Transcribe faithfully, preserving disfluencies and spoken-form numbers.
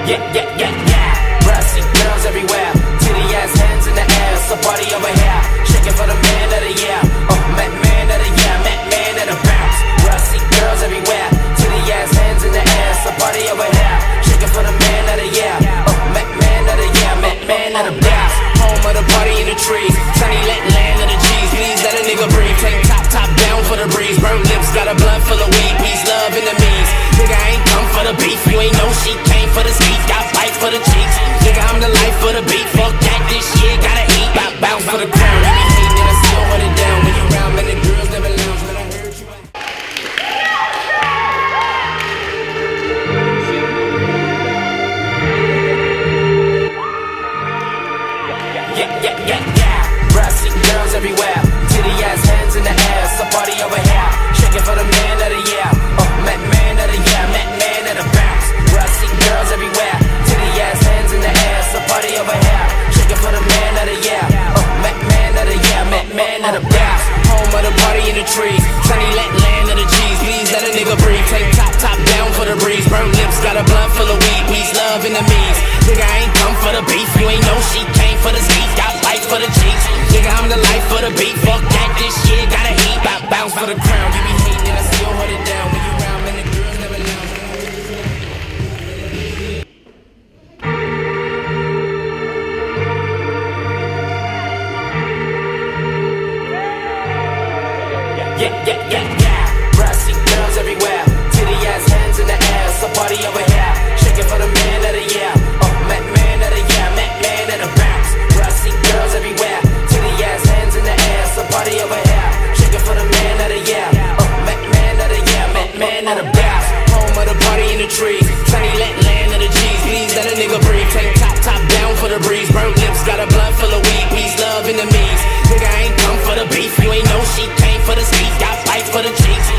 Yeah, yeah, yeah, yeah. Brassy girls everywhere, titty ass hands in the air. It's a party over here, shaking for the man of the year. Oh, man, man of the year, man, man of the bounce. Brassy girls everywhere, titty ass hands in the air. It's a party over here, shaking for the man of the year. Oh, man, man of the year, man, man of the bounce. Home of the party in the trees, sunny let land of the G's. Please let a nigga breathe. Take top, top down for the breeze. Burnt lips, got a blunt full of weed. Peace, love, enemies. Nigga, I ain't come for the beef. You ain't know she came for the speed. Got bites for the cheeks. Nigga, I'm the life for the beat. Fuck that, this shit gotta eat. Bout bounce for the crown. You be hating and I still hold it down. When you round, man, the girls never lounge. When I heard you, yeah, yeah, yeah, yeah. Brassy girls everywhere, titty ass hands in the air. It's a party over here, shaking for the man of the year. Oh, man, man of the year, man, man of the bounce. Brassy girls everywhere, titty ass hands in the air. It's a party over here, shaking for the man of the year. Oh, man, man of the year, man, man of the bounce. Home of the party in the trees, sunny let land of the G's. Please let a nigga breathe. Take top, top down for the breeze. Burnt lips, got a blunt full of weed. Peace, love, enemies. Nigga, I ain't come for the beef. You ain't know she came for the speed. Got bites for the cheeks. Nigga, I'm the life for the beat. Fuck that, this shit gotta eat. Bout bounce for the crown. You be hating and I still hold it down. When you round, man, the girls never lounge. Yeah, yeah, yeah, yeah. Brassy girls everywhere, titty ass hands in the air. It's a party over here, shaking for the man of the year. Oh, man, man of the year, man, man of the bounce. Brassy girls everywhere, titty ass hands in the air. It's a party over here, shaking for the man of the year. Oh, man, man of the year, man, man of the bounce. Home of the party in the trees, sunny let land of the G's. Please let a nigga breathe. Take top, top down for the breeze. Burnt lips, got a blunt full of weed. Peace, love, enemies. Nigga, I ain't come for the beef. You ain't know she came for the speed. Got bites for the cheeks.